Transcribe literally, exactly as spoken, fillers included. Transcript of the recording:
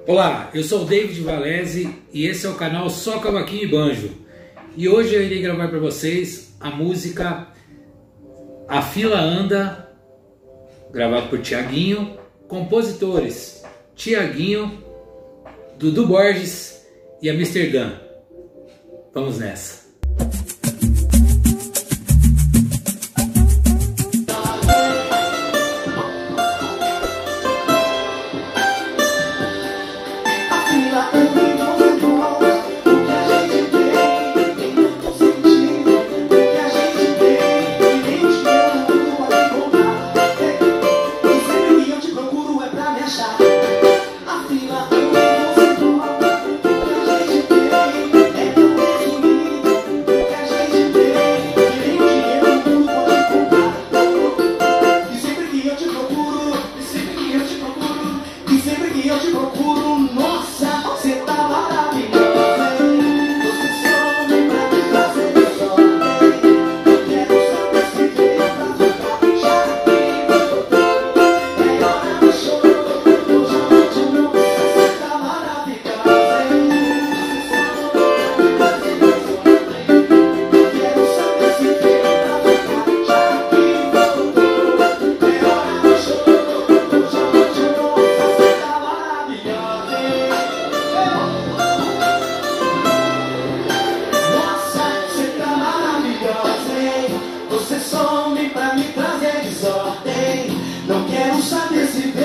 Olá, eu sou o David Valese e esse é o canal Só Cavaquinho e Banjo. E hoje eu irei gravar para vocês a música A Fila Anda, gravado por Tiaguinho, compositores Tiaguinho, Dudu Borges e Amsterdã. Vamos nessa. Você some pra me trazer desordem. Não quero saber se